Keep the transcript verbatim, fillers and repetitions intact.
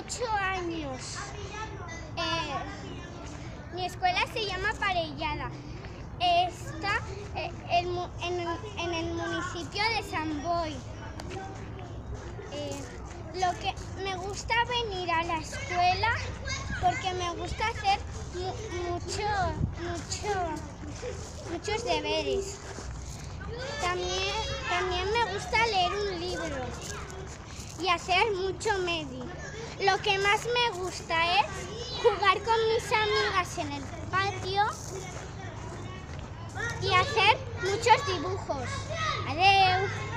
ocho años. Eh, mi escuela se llama Parellada. Está eh, el, en, en el municipio de San Boi. Eh, lo que me gusta venir a la escuela porque me gusta hacer mu mucho, mucho, muchos deberes. También, también me gusta leer un libro y hacer mucho medio. Lo que más me gusta es jugar con mis amigas en el patio y hacer muchos dibujos. Adeu.